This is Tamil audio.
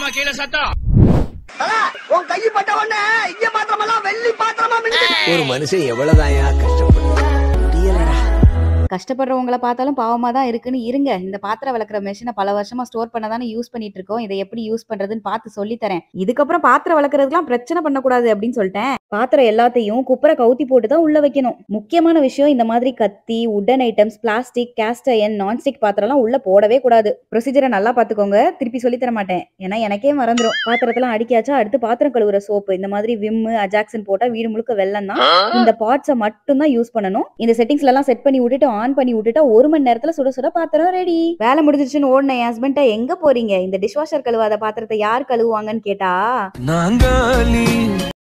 என்னமா கீழே சத்தம்? உன் கை பட்ட உடனே இங்க பாத்திரமெல்லாம் வெள்ளி பாத்திரமா ஒரு மனுஷன் எவ்வளவுதான் கஷ்டப்படுறான். கஷ்டப்படுறவங்களை பார்த்தாலும் பாவமா தான் இருக்குன்னு இருங்க. இந்த பாத்திரம் விளக்குற மெஷினை பல வருஷமா ஸ்டோர் பண்ண தானே யூஸ் பண்ணிட்டு இருக்கோம். இதை எப்படி யூஸ் பண்றதுன்னு பார்த்து சொல்லி தரேன். இதுக்கப்புறம் பாத்திரம் விளக்குறதுக்குலாம் பிரச்சனை பண்ணக்கூடாது அப்படின்னு சொல்லிட்டேன். பாத்திரம் எல்லாத்தையும் குப்பரை கவுத்தி போட்டு தான் உள்ள வைக்கணும். முக்கியமான விஷயம், இந்த மாதிரி கத்தி, wooden items, plastic, cast iron, nonstick பாத்திரம்லாம் உள்ள போடவே கூடாது. ப்ரொசீஜரை நல்லா பாத்துக்கோங்க. திருப்பி சொல்லி தர மாட்டேன், ஏன்னா எனக்கே மறந்துடும். பாத்திரத்தெல்லாம் அடிக்காச்சா அடுத்து பாத்திரம் கழுவுற சோப்பு, இந்த மாதிரி விம்மு, அஜாக்சன் போட்டா வீடு முழுக்க வெள்ளம் தான். இந்த பார்ட்ஸை மட்டும் தான் யூஸ் பண்ணணும். இந்த செட்டிங்ஸ்ல எல்லாம் செட் பண்ணி விட்டுட்டு ஆன் பண்ணி விட்டுட்டா 1 மணி நேரத்துல சுட சுட பாத்திரம் ரெடி. வேலை முடிஞ்சிருச்சுன்னு ஓடின என் ஹஸ்பண்ட எங்க போறீங்க, இந்த டிஷ்வாஷர் கழுவாத பாத்திரத்தை யார் கழுவுவாங்கன்னு கேட்டா,